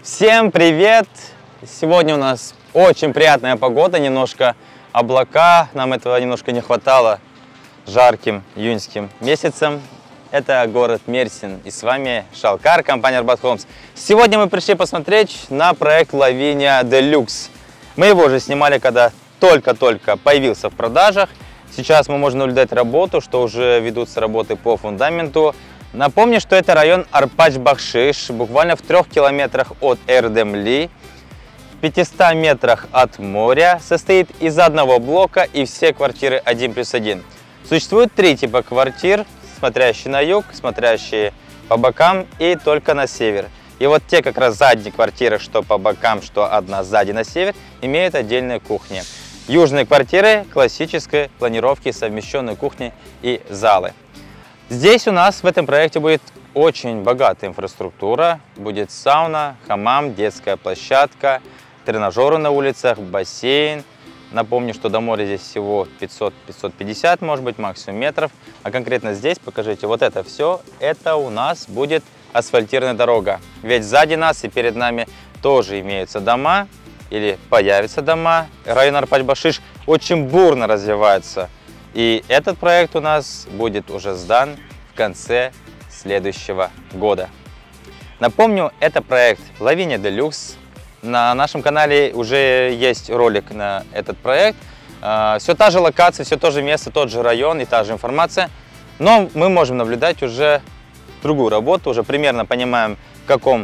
Всем привет! Сегодня у нас очень приятная погода, немножко облака, нам этого немножко не хватало жарким июньским месяцем. Это город Мерсин, и с вами Шалкар, компания Arbat Homes. Сегодня мы пришли посмотреть на проект Lavinia Deluxe. Мы его уже снимали, когда только-только появился в продажах. Сейчас мы можем наблюдать работу, что уже ведутся работы по фундаменту. Напомню, что это район Арпач-Бахшиш, буквально в 3 километрах от Эрдемли, в 500 метрах от моря, состоит из одного блока и все квартиры 1+1. Существует 3 типа квартир, смотрящие на юг, смотрящие по бокам и только на север. И вот те как раз задние квартиры, что по бокам, что одна сзади на север, имеют отдельные кухни. Южные квартиры классической планировки, совмещенной кухни и залы. Здесь у нас в этом проекте будет очень богатая инфраструктура. Будет сауна, хамам, детская площадка, тренажеры на улицах, бассейн. Напомню, что до моря здесь всего 500-550, может быть, максимум метров. А конкретно здесь, покажите, вот это все, это у нас будет асфальтированная дорога. Ведь сзади нас и перед нами тоже имеются дома или появятся дома. Район Арпач-Бахшиш очень бурно развивается. И этот проект у нас будет уже сдан в конце следующего года. Напомню, это проект Lavinia Deluxe. На нашем канале уже есть ролик на этот проект. Все та же локация, все то же место, тот же район и та же информация. Но мы можем наблюдать уже другую работу, уже примерно понимаем, в каком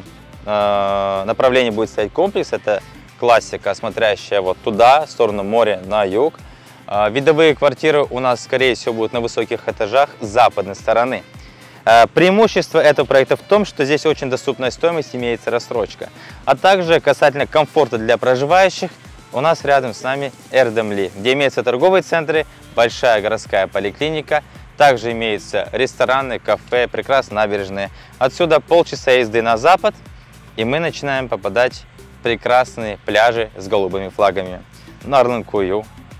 направлении будет стоять комплекс. Это классика, смотрящая вот туда, в сторону моря, на юг. Видовые квартиры у нас, скорее всего, будут на высоких этажах с западной стороны. Преимущество этого проекта в том, что здесь очень доступная стоимость, имеется рассрочка. А также касательно комфорта для проживающих, у нас рядом с нами Эрдемли, где имеются торговые центры, большая городская поликлиника, также имеются рестораны, кафе, прекрасные набережные. Отсюда полчаса езды на запад, и мы начинаем попадать в прекрасные пляжи с голубыми флагами. Нарланкую,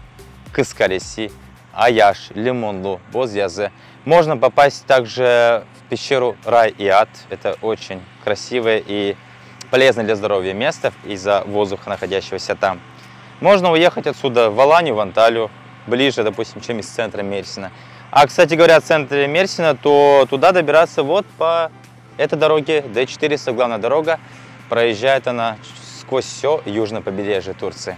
Кыскареси, Аяш, Лимонлу, Бозъязы. Можно попасть также в пещеру Рай и Ад. Это очень красивое и полезное для здоровья место из-за воздуха, находящегося там. Можно уехать отсюда в Аланию, в Анталию, ближе, допустим, чем из центра Мерсина. А, кстати говоря, в центре Мерсина, то туда добираться вот по этой дороге, Д400, главная дорога. Проезжает она сквозь все южное побережье Турции.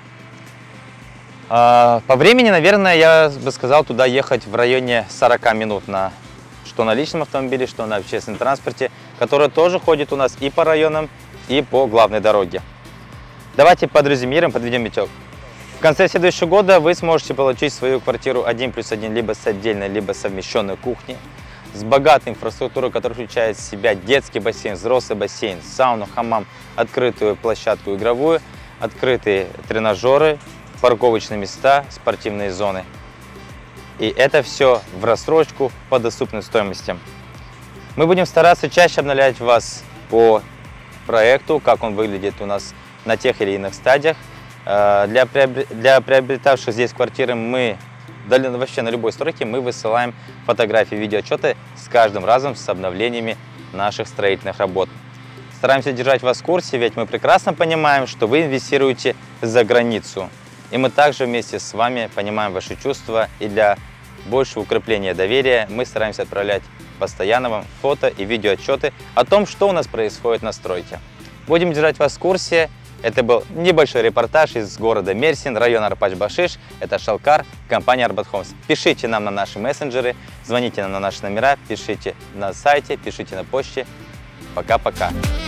По времени, наверное, я бы сказал, туда ехать в районе 40 минут, что на личном автомобиле, что на общественном транспорте, который тоже ходит у нас и по районам, и по главной дороге. Давайте подрезюмируем, подведем итог. В конце следующего года вы сможете получить свою квартиру 1+1 либо с отдельной, либо совмещенной кухней, с богатой инфраструктурой, которая включает в себя детский бассейн, взрослый бассейн, сауну, хамам, открытую площадку игровую, открытые тренажеры, парковочные места, спортивные зоны. И это все в рассрочку по доступной стоимости. Мы будем стараться чаще обновлять вас по проекту, как он выглядит у нас на тех или иных стадиях. Для приобретавших здесь квартиры вообще на любой стройке мы высылаем фотографии, видеоотчеты с каждым разом с обновлениями наших строительных работ. Стараемся держать вас в курсе, ведь мы прекрасно понимаем, что вы инвестируете за границу. И мы также вместе с вами понимаем ваши чувства, и для большего укрепления доверия мы стараемся отправлять постоянно вам фото и видеоотчеты о том, что у нас происходит на стройке. Будем держать вас в курсе. Это был небольшой репортаж из города Мерсин, района Арпач-Бахшиш. Это Шалкар, компания Arbat Homes. Пишите нам на наши мессенджеры, звоните нам на наши номера, пишите на сайте, пишите на почте. Пока-пока.